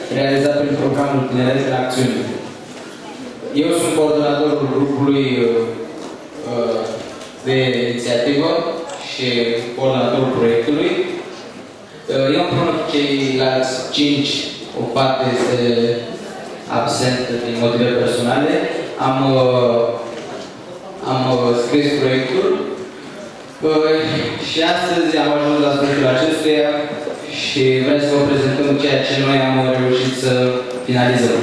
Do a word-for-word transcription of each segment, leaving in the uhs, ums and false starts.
realizat prin programul Tineret în Acțiune. Eu sunt coordonatorul grupului uh, de inițiativă și coordonatorul proiectului. Uh, eu împreună cu ceilalți cinci, o parte este absentă din motive personale, am, uh, am uh, scris proiectul uh, și astăzi am ajuns la sfârșitul acestuia și vrem să vă prezentăm ceea ce noi am reușit să finalizăm.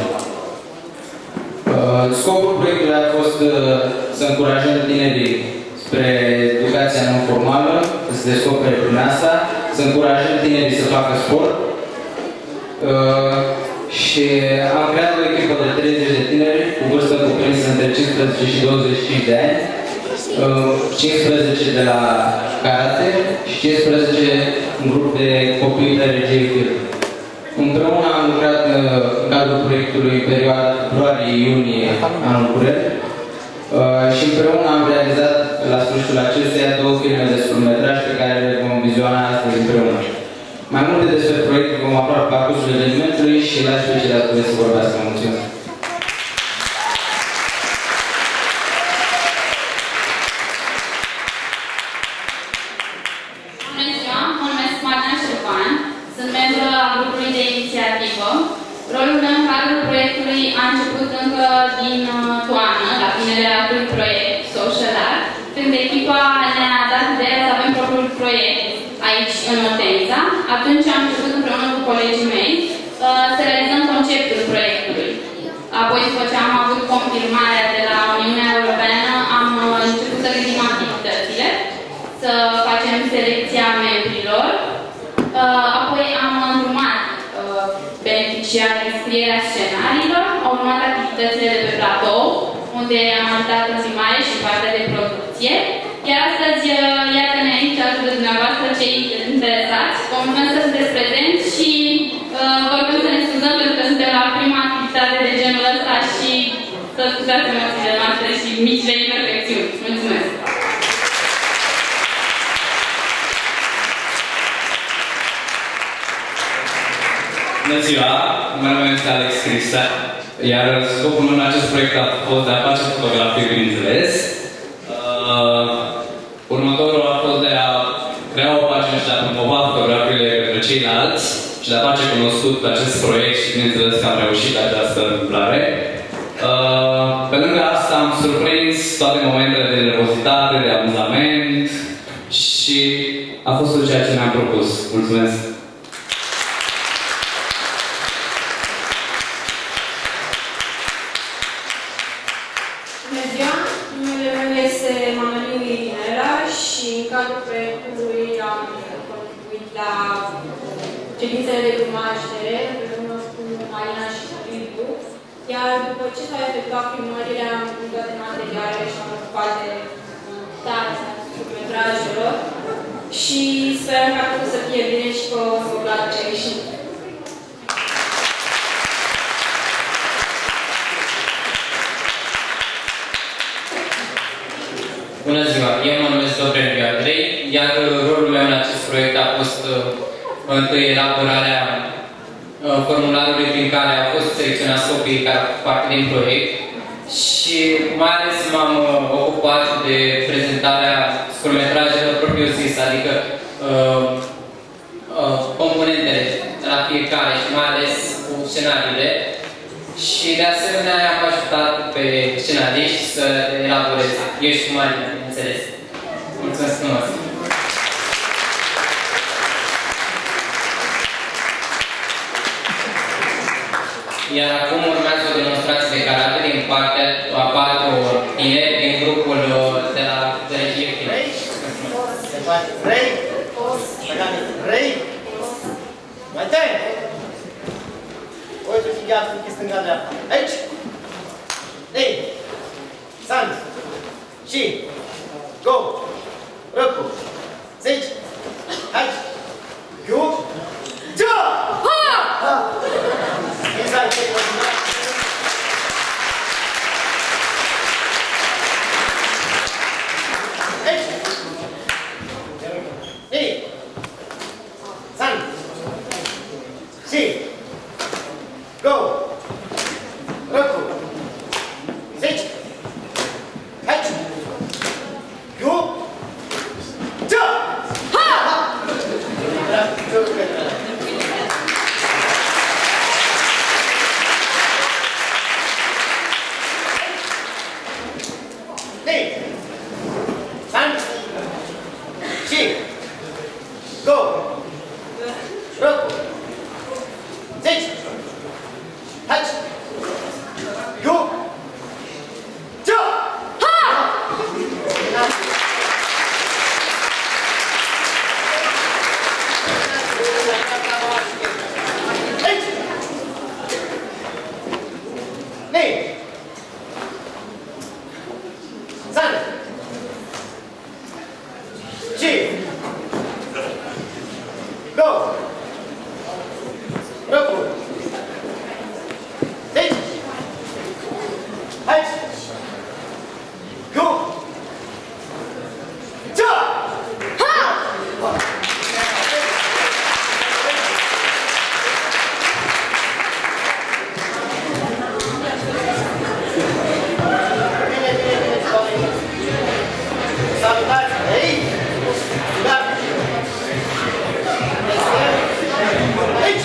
Uh, scopul proiectului a fost uh, să încurajăm tinerii spre educația non-formală, să se descopere prin asta, să încurajăm tinerii să facă sport uh, și am creat o echipă de treizeci de tineri cu vârstă cuprinsă între cincisprezece și douăzeci și cinci de ani, uh, cincisprezece de la karate și cincisprezece un grup de copii de regie firmă. Împreună am lucrat uh, în cadrul proiectului în perioada februarie-iunie anul curent uh, și împreună am realizat la sfârșitul acestuia două filme de scurtmetraj pe care le vom viziona astăzi împreună. Mai multe despre proiect vom afla pe parcursul evenimentului și las pe ceilalți să vorbească. Mulțumesc! Rolul meu în cadrul proiectului a început încă din toamnă, la finele acelui proiect Social Art, când echipa ne-a dat ideea să avem propriul proiect aici în Otența. Atunci am început împreună cu colegii mei să realizăm conceptul proiectului. Apoi, după ce am avut confirmarea de la Uniunea Europeană, am început să gândim activitățile, să facem selecția membrilor. Apoi am îndrumat beneficiarii scrierea scenariilor, au urmat activitățile de pe platou, unde am ajutat în filmare și partea de producție. Iar astăzi, iată-ne aici, alături de dumneavoastră, cei interesați. Vă mulțumesc că sunteți prezenți și uh, vă rog să ne scuzăm pentru că suntem la prima activitate de genul ăsta și să scuzați emoțiile noastre și micile imperfecțiuni. Mulțumesc! Bună ziua! Mă numesc Alex Crista, iar scopul meu în acest proiect a fost de a face fotografii, bineînțeles. Uh, următorul a fost de a crea o pagină și de a promova fotografiile către ceilalți și de a face cunoscut acest proiect și, bineînțeles, că am reușit această întâmplare. Uh, pe lângă asta am surprins toate momentele de nervozitate, de amuzament și a fost tot ceea ce mi-am propus. Mulțumesc! Ședințele de cunoaștere, împreună cu Marina și Liviu, iar după ce s-au efectuat filmările, am dat de materiale și am ocupat de montarea scurtmetrajelor și sperăm că a putut să fie bine și că o să vă placă ce a ieșit. Bună ziua! Eu mă numesc Dobreniu Andrei, iar rolul meu în acest proiect a fost întâi elaborarea uh, formularului prin care au fost selecționați copiii care fac parte din proiect și mai ales m-am uh, ocupat de prezentarea scurtmetrajelor propriu-zis, adică uh, uh, componentele la fiecare și mai ales cu scenariile și de asemenea am ajutat pe scenariști să elaboreze. Eu și cu Marina, bineînțeles. Mulțumesc frumos! Iar acum urmează o demonstrație de karate din partea a patru tineri din grupul de la regie film. Rei! Rei! Mai tare! Uite, fi gata, fi stânga-dreapta. Aici! Rei! Sand! Și! Go! Răcu! Zici! Aici! Giu! Da! Ha! Exact! Aici! Ei! Sand! Și! Go! Răcu! Zici! Aici! Eu! Ce? Ha! Hey! San! Ci! Go! Răcu! Zici! Aici! Eu! Ce? Ha! Aici! Nei! San! Ci! Go! Răcu! Zici! Aici! Eu! Ce? Ha! Bine, bine, bine, oameni! Salutați! Ei! Da! Aici!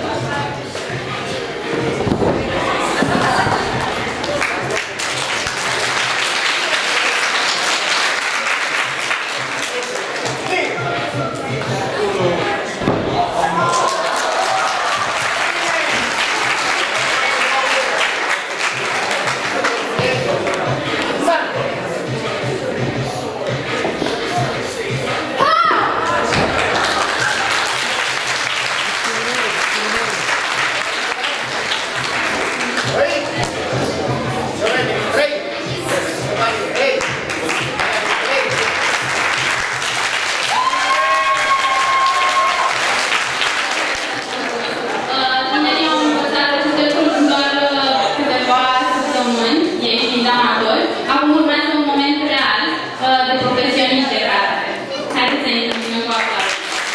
Tinerii au învățat aceste lucruri în doar câteva săptămâni, ei fiind amatori. Acum urmează un moment real de profesioniști de karate. Haideți să ne întâlnim cu aplauze.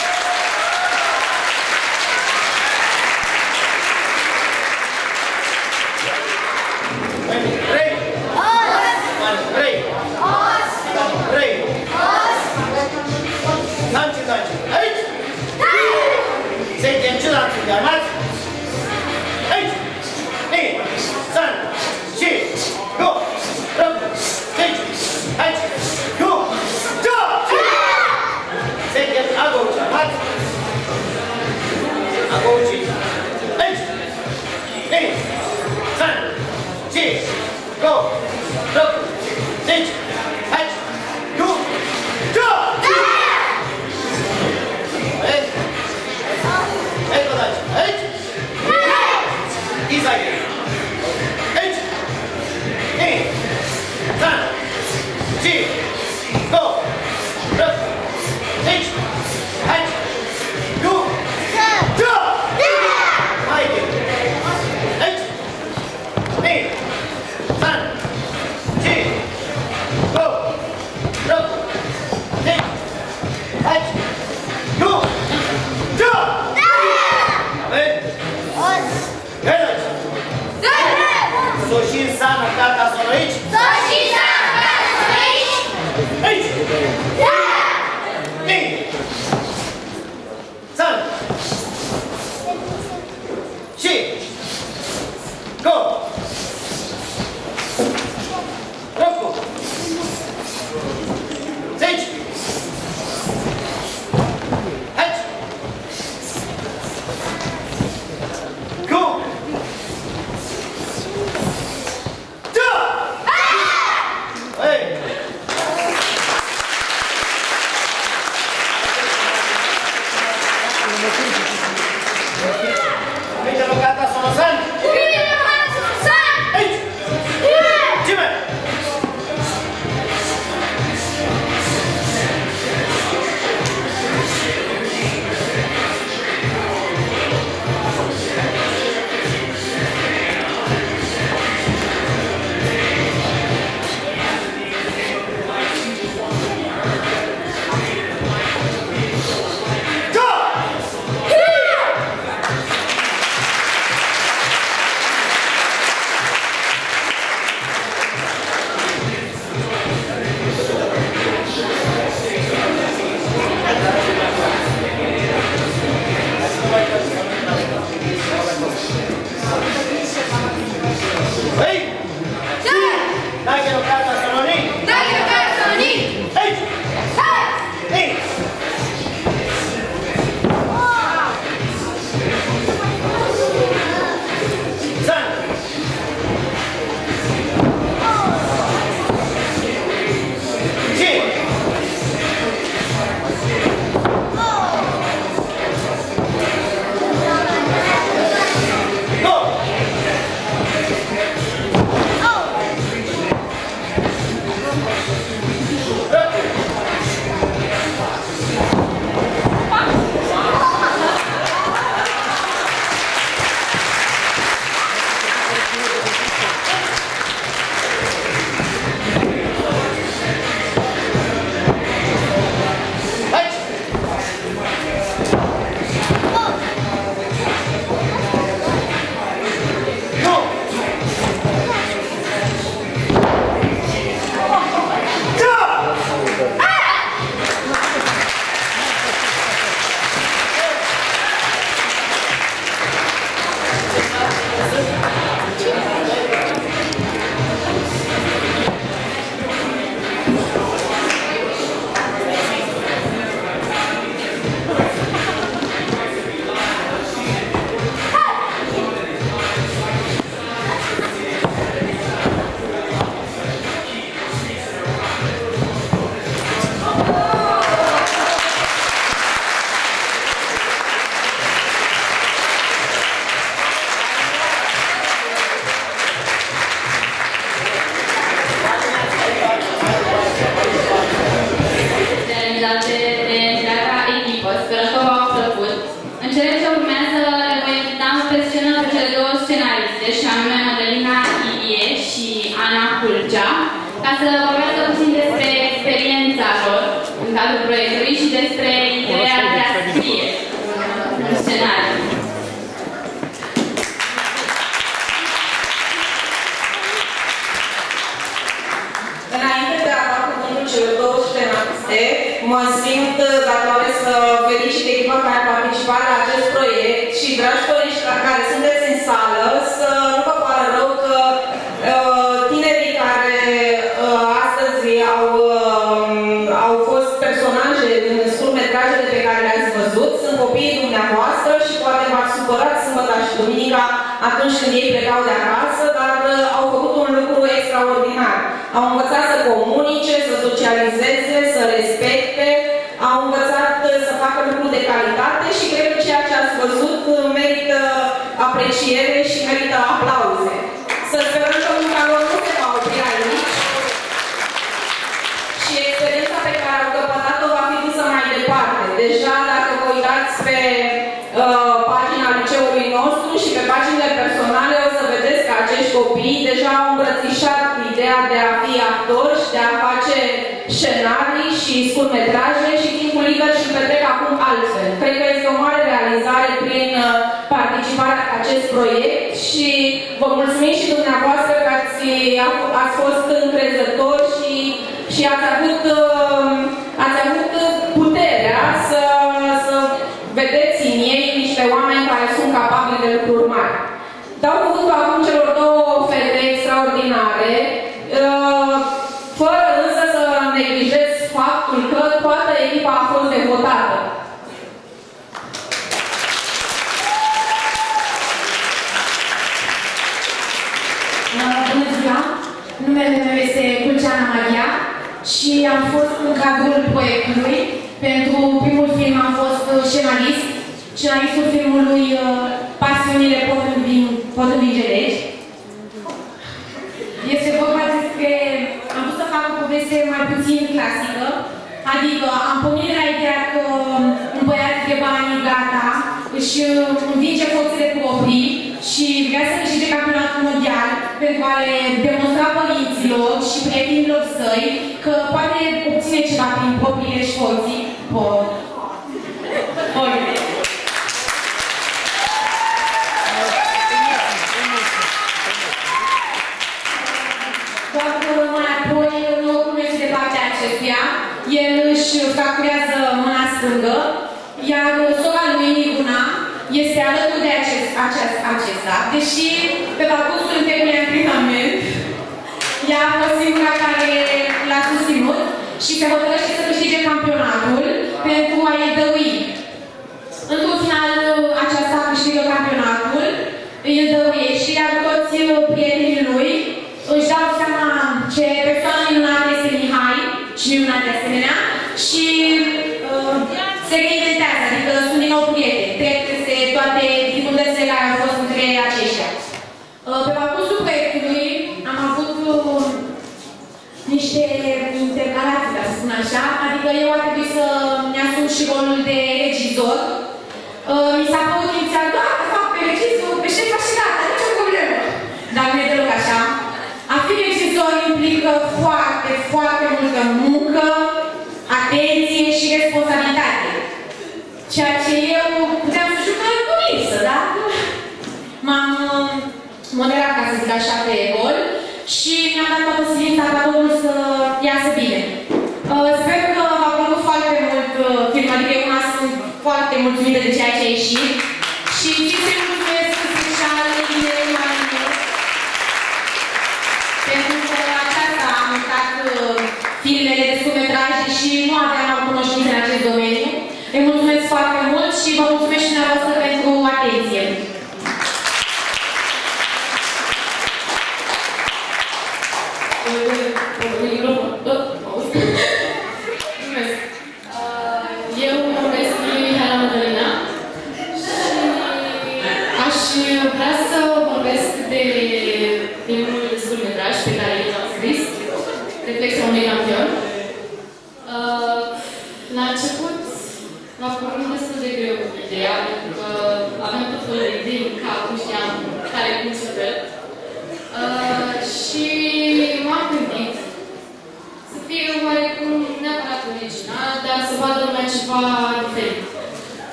Trei! Trei! Trei! Danci, danci! Aici! Suntem ce lanțuri de armați? Aici! Ei! San! Și! Go! Rău! Aici! Aici! Go! Da! Suntem agouci armați? Agouci! Aici! Ei! San! Și! Go! Rău! Aici! Aici! Go! Da! Ei! Ei, codaci! Aici! Izai! Aici! Ei! San! Și! Go! Rău! Aici! Aici! Go! Da! Mai bine! Aici! Ei! San! Și! Go! Rău! Aici! Aici! Go! Da! Ei! Gălăci! S-o și înseamnă tata s-o aici? Aici! Ei! San! Și! Go! Răcu! Zici! Aici! Go! Da! Ei! Uite, locata, sono san! ca să vorbească puțin despre experiența lor în cadrul proiectului și despre ideea de a scrie un scenariu. Înainte de a da cuvântul celor două scenariste, mă simt datoare să felicit echipa care a participat la acest proiect și, dragi colegi care sunteți în sală, să nu vă pară rău că uh, tinerii care uh, astăzi au, uh, au fost personaje în scurtmetrajele pe care le-ați văzut, sunt copiii dumneavoastră și poate v-ați supărat sâmbătă și duminica atunci când ei plecau de acasă, dar uh, au făcut un lucru extraordinar. Au învățat să comunice, să socializeze, să respecte, au învățat să facă lucruri de calitate și cred că ceea ce ați văzut merită apreciere și merită aplauze. Să sperăm că munca lor nu se va opri aici și experiența pe care au căpătat-o va fi dusă mai departe. Deja, dacă vă uitați pe uh, pagina liceului nostru și pe paginile personale, o să vedeți că acești copii deja au îmbrățișat ideea de a fi actori și de a face scenarii și scurtmetraje și timpul liber și petrec acum altfel. Cred că este o mare realizare prin participarea la acest proiect și vă mulțumim și dumneavoastră că ați, ați fost încrezători și, și ați, avut, ați avut puterea să, să vedeți în ei niște oameni care sunt capabili de lucruri mari. Dau cuvântul acum celor două fete extraordinare, fără însă să neglijez faptul că toată echipa a fost devotată. Bună ziua! Numele meu este Culceana Maria și am fost în cadrul proiectului. Pentru primul film am fost scenarist, scenaristul filmului Pasiunile pot învinge legi. Este vorba despre... am vrut să fac o poveste mai puțin clasică, adică am pornit la ideea că un băiat de bani gata își învinge forțele proprii și vrea să câștige campionatul mondial pentru a le demonstra părinților și prietenilor săi că poate obține ceva prin propriile forții. Bun. Bun. Doar că mai apoi nu urmește de partea acestuia, el își fracturează mâna stângă, iar sora lui Niguna este alături de acest, acest, acesta, deși pe parcursul întregului antrenament, ea a fost singura care l-a susținut și se hotărăște să câștige campionatul pentru a-i dărui. Într-un final, aceasta câștigă campionatul, îi dăruiește, iar toți prietenii lui își dau seama ce persoană minunată este Mihai și minunat de asemenea și uh, se reinventează, adică sunt din nou prieteni, trec peste toate dificultățile care au fost între aceștia. Uh, pe parcursul proiectului am avut uh, niște intercalații, ca să spun așa, adică eu a trebuit să-mi asum și rolul de regizor. Uh, mi s-a părut inițial, da, de fapt, pe regizor, pe șefa și gata, nicio problemă. Dar nu e deloc așa. A fi regizor implică foarte, foarte multă muncă, atenție și responsabilitate. Ceea ce eu puteam să jucăm cu lipsă, da? M-am moderat, ca să zic așa, pe rol și mi-am dat toată silința ca totul să iasă bine. Sper că v-a plăcut foarte mult filmul, adică eu una sunt foarte mulțumită de ceea ce a ieșit și țin să-i mulțumesc special Inerei Marină, pentru că aceasta a montat filmele de scurtmetraje și nu aveam o cunoștință în acest domeniu. Îi mulțumesc foarte mult și vă mulțumesc și dumneavoastră pentru atenție. Îi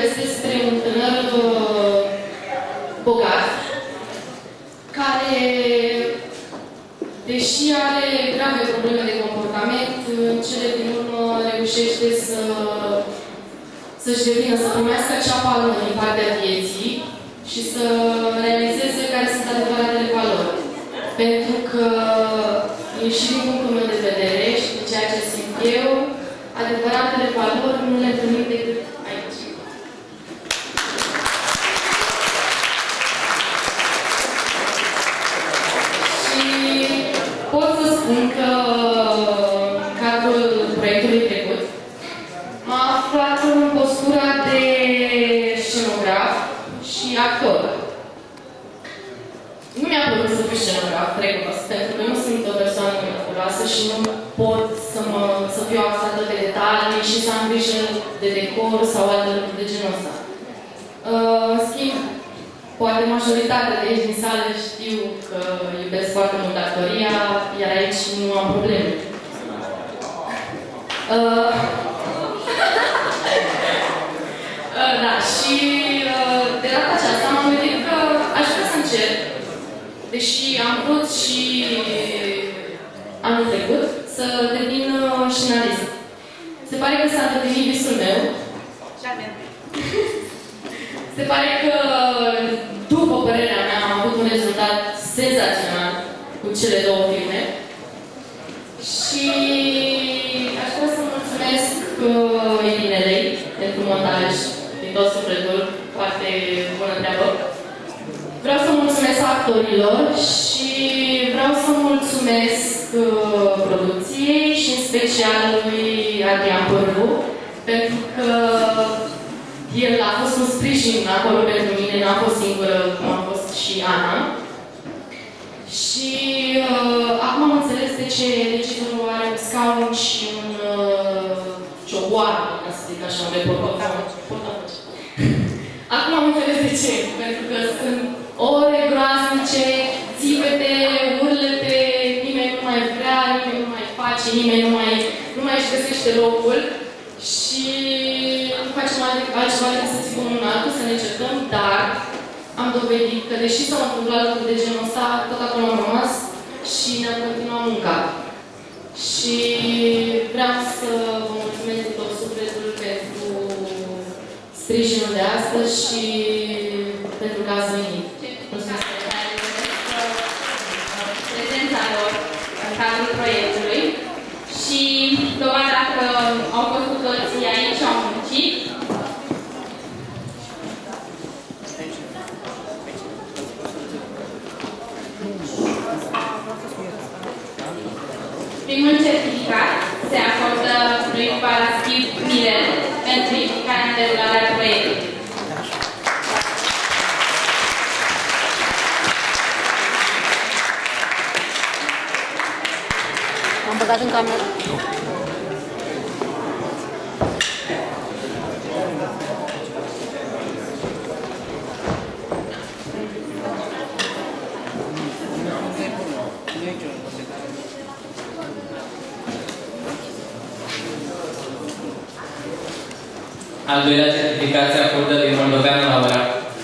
vorbesc despre un tânăr uh, bogat, care, deși are grave probleme de comportament, în cele din urmă reușește să, să-și devină, să primească acea palmă din partea vieții și să realizeze care sunt adevăratele valori. Pentru că, și din punctul meu de vedere și de ceea ce simt eu, adevăratele valori nu le întâlnim decât aici. Și pot să spun că în cadrul proiectului trecut m-am aflat în postura de scenograf și actor. Nu mi-a plăcut să fiu scenograf, recunosc, pentru că nu sunt o persoană miraculoasă și nu pot să, mă, să fiu axată pe detalii și să am grijă de decor sau alte lucruri de genul ăsta. Uh, în schimb, poate majoritatea de aici din sală știu că iubesc foarte mult actoria, iar aici nu am probleme. Uh, uh, da, și uh, de data aceasta m-am gândit că aș vrea să încerc, deși am vrut și anul trecut să devin scenarist. Se pare că s-a devenit visul meu. Se pare că, după părerea mea, am avut un rezultat senzațional cu cele două filme. Și aș vrea să mulțumesc Irinelei pentru montaj din tot sufletul, foarte bună treabă. Vreau să mulțumesc actorilor și vreau să mulțumesc uh, producției și în special lui Adrian Pârvu, pentru că el a fost un sprijin acolo pentru mine, n-a fost singură, cum a fost și Ana. Și uh, acum am înțeles de ce regizorul are un scaun și un uh, cioboară, ca să zic așa, unde portofon. Acum am înțeles de ce, pentru că sunt ore groaznice, țipete, urlete, nimeni nu mai vrea, nimeni nu mai face, nimeni nu mai, nu mai își găsește locul și nu facem altceva decât să țipăm un altul, să ne certăm, dar am dovedit că, deși s-au întâmplat lucruri de genul ăsta, tot acolo am rămas și ne-am continuat munca. Și vreau să vă mulțumesc din tot sufletul pentru sprijinul de astăzi și pentru că ați venit. Mulțumesc! Prezența lor în cadrul proiectului și dovada că au fost cu toții aici, au muncit. Primul certificat se acordă lui Paraschiv Mirel pentru implicarea în derularea proiectului. Am băgat în cameră. Al doilea certificat se acordă din Moldoveanu Laura.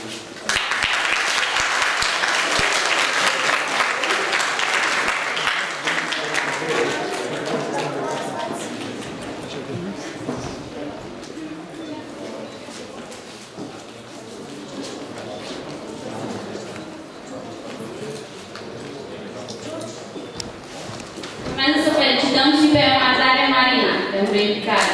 Urmează să felicităm și pe Matare Marina pentru implicare.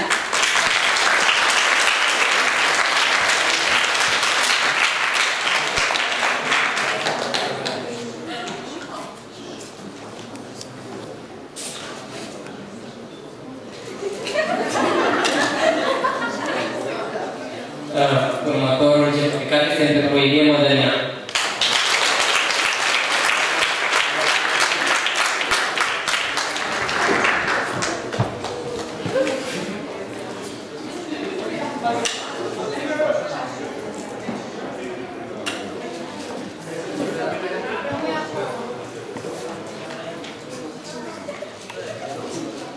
Următorul certificat este pentru Ilie Mădănean.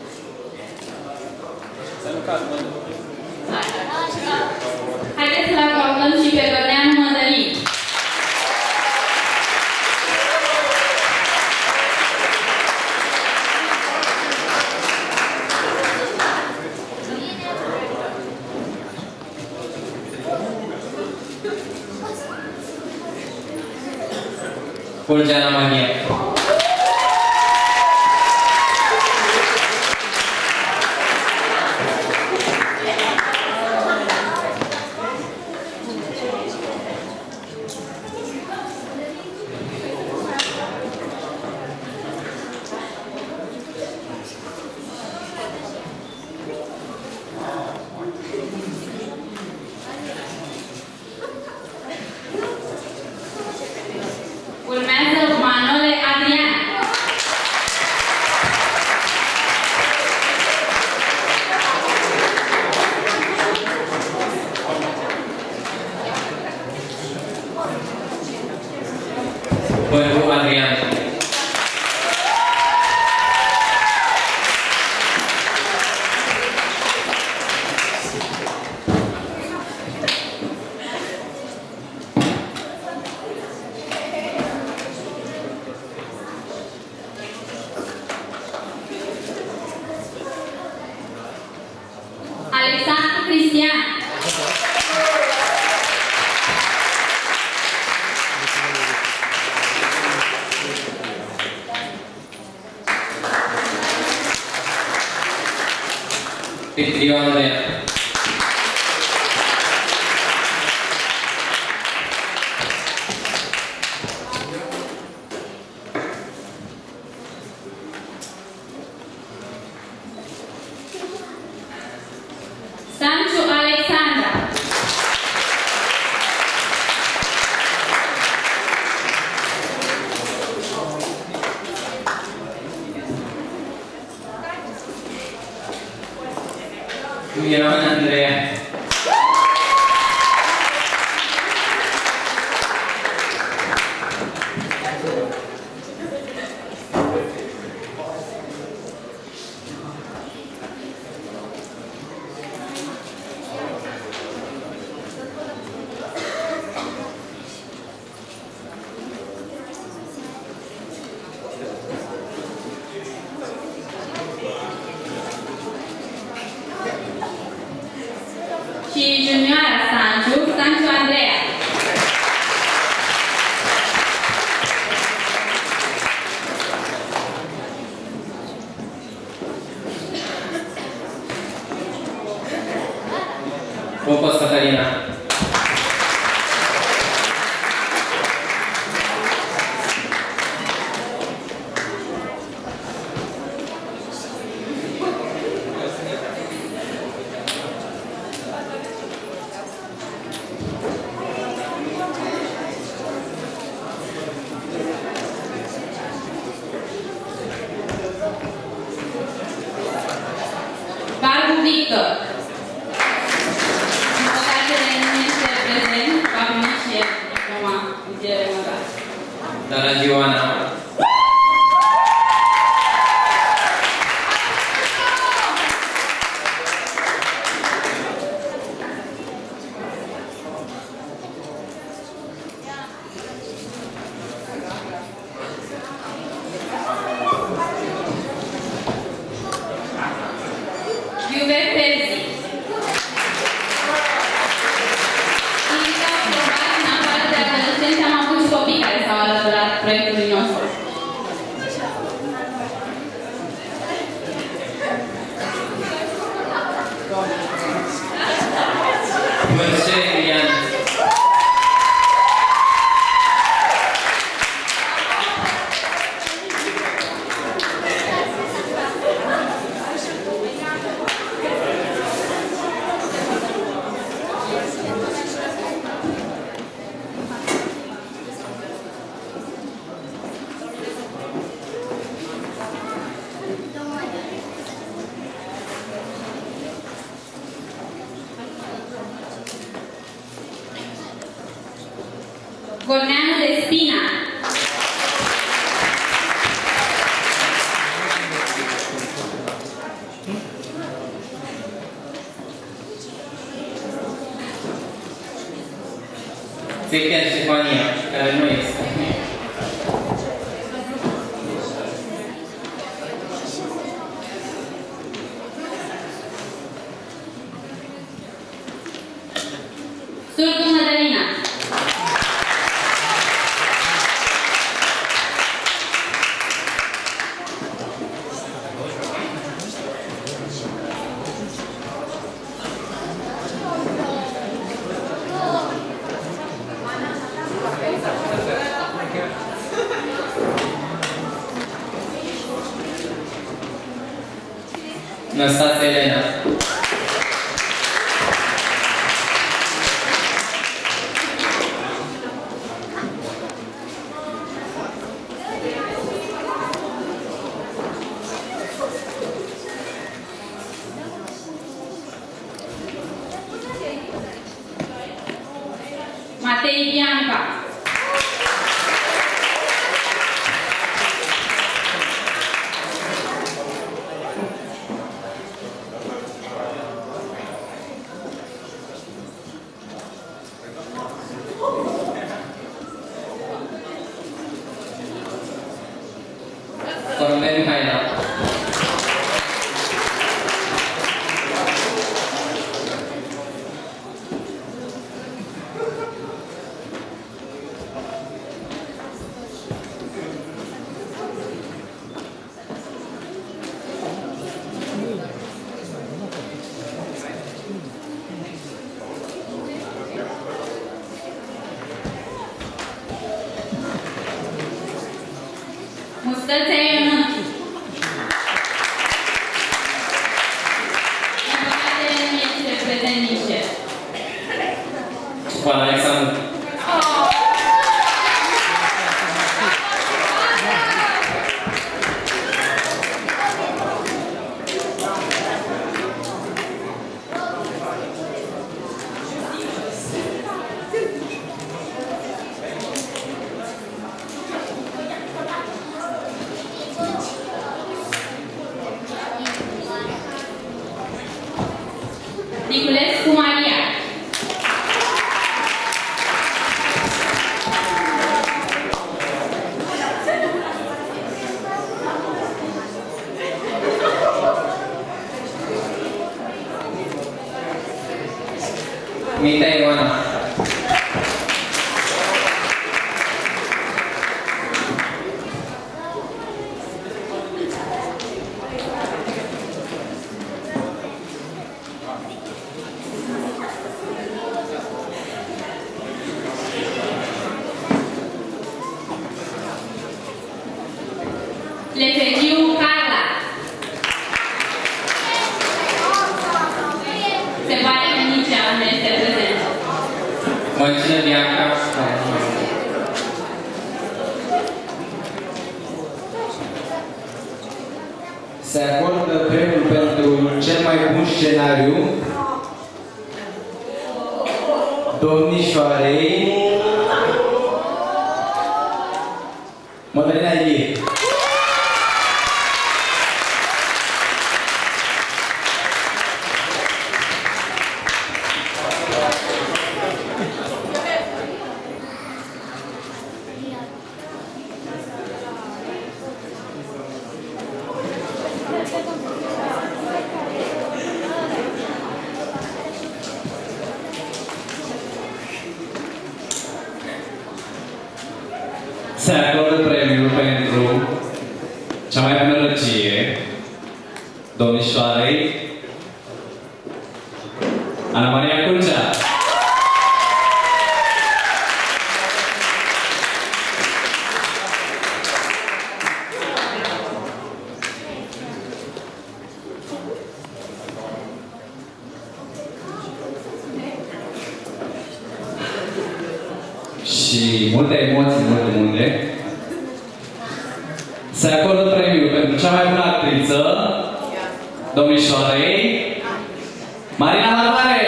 Haideți la văd și pe Gărneanu Mădălin. Fulgeana Manie. Urmează Manole Adrian. Băru Adrian. Alexandru Cristian. Pitriu Andreea. Sanciu Alexandra. Miron Andreea. Și junioara Sanciu, Sanciu Andreea. Popos Catarina. Barbu Victor. În păcate nu este prezent, va primi și el diploma de remăgat. Dana Gioana. Iube Perzi. Indica probabil, în afară de adolescenți, am avut și copii care s-au alăturat proiectului nostru. Mercea Emilian. Gorneanu Despina. Stechen Ștefania, care nu este. Surdu Mădălina. Năstase Elena. Matei Bianca. Cornel Mihaela. Mustățea Ionut. În păcate nu este prezent nici el. Juan Alexandru. Niculescu Maria. Mita Ioana. Lefegiu Carla. Se pare că nici ea nu este prezent. Măcină Bianca. Se acordă premiul pentru cel mai bun scenariu domnișoarei Mădălina Ilie. Se acordă premiul pentru cea mai bună regie domnișoarei Ana Maria Curcea. Și multe emoții, multe, multe. Se acordă premiul pentru cea mai bună actriță domnișoarei Marina Marmare.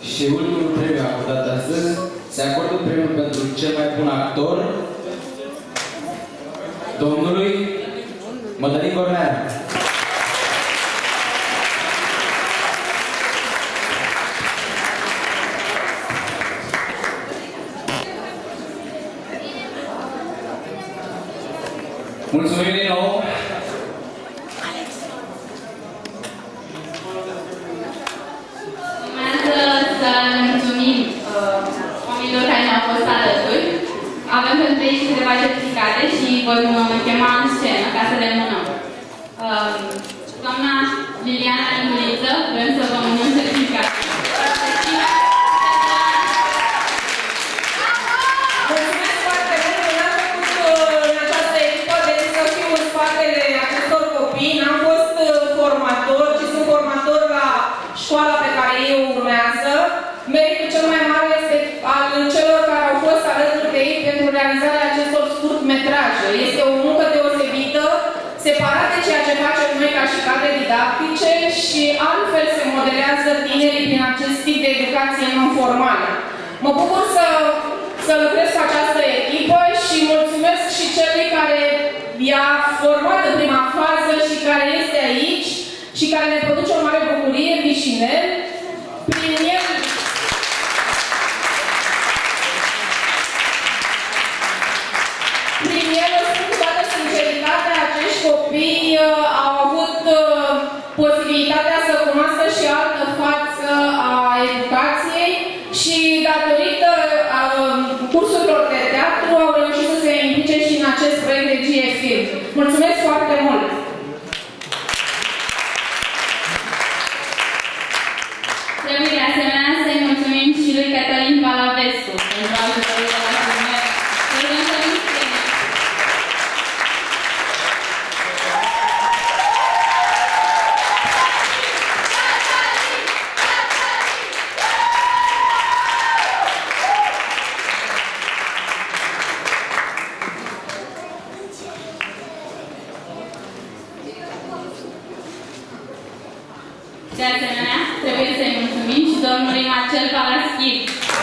Și ultimul premiu acordat astăzi se acordă premiul pentru cel mai bun actor domnului Mădălin Corneanu. Mulțumim din nou! Urmează să mulțumim uh, oamenilor care ne-au fost alături. Avem pentru ei câteva certificate și vom chema în scenă ca să le mânăm. Uh, doamna Liliana Inguliță, vrem să vă mânăm certificate. Mulțumesc foarte mult! N-am făcut în această echipă decât să fiu în spatele acestor copii. N-am fost formator, ci sunt formator la școala pe care ei o urmează. Meritul cel mai mare este al celor care au fost alături de ei pentru realizarea acestor scurtmetraje. Este o muncă deosebită, separată de ceea ce facem noi ca și cadre didactice și altfel se modelează tinerii prin acest tip de educație non-formală. Mă bucur să, să lucrez cu această echipă și mulțumesc și celui care i-a format în prima fază și care este aici și care ne produce o mare bucurie, Vișinel. Prin el, prin el, spun cu toată sinceritatea, acești copii uh, au avut uh, posibilitatea să cunoască și altă față a educației și datorită uh, cursurilor de teatru au reușit să se implice și în acest proiect de G F Film. Mulțumesc foarte mult! Trebuie de asemenea să-i mulțumim și lui Cătălin Palavescu pentru ajutorul de la filmare. Trebuie să îi scrie. De asemenea, trebuie să-i mulțumim și domnului Marcel Palaschiv.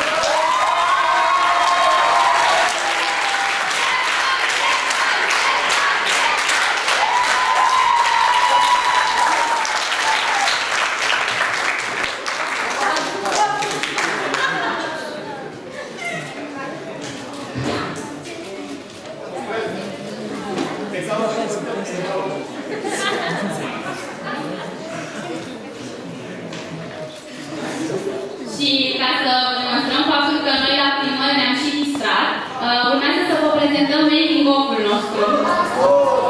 Și ca să demonstrăm faptul că noi la filmări ne-am și distrat, uh, urmează să vă prezentăm making of-ul nostru.